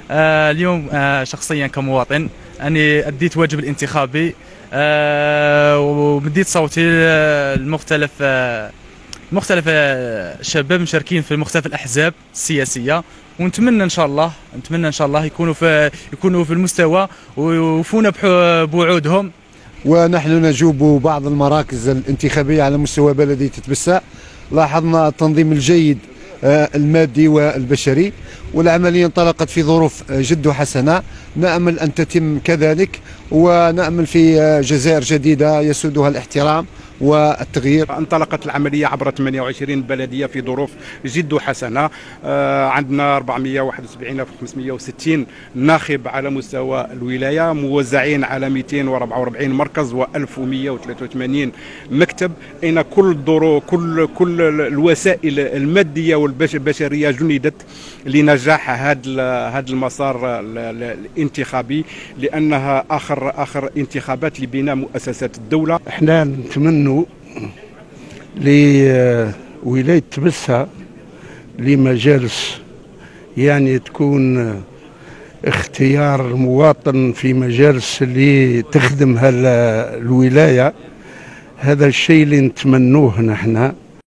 اليوم شخصيا كمواطن أني أديت واجب الانتخابي، ومديت صوتي المختلف مختلف الشباب مشاركين في مختلف الأحزاب السياسية، ونتمنى ان شاء الله يكونوا في المستوى ويوفونا بوعودهم. ونحن نجوب بعض المراكز الانتخابية على مستوى بلدية تبساع، لاحظنا التنظيم الجيد المادي والبشري، والعملية انطلقت في ظروف جد حسنة، نأمل أن تتم كذلك، ونأمل في جزائر جديدة يسودها الاحترام والتغيير. انطلقت العملية عبر 28 بلدية في ظروف جد حسنة. عندنا 471,560 ناخب على مستوى الولاية، موزعين على 244 مركز و1183 مكتب. إن كل الوسائل المادية والبشرية جندت لنجاح هذا المسار الانتخابي، لأنها آخر انتخابات لبناء مؤسسات الدولة. احنا نتمنى لولاية تبسها لمجالس يعني تكون اختيار المواطن في مجالس اللي تخدم الولاية. هذا الشيء اللي نتمنوه نحن.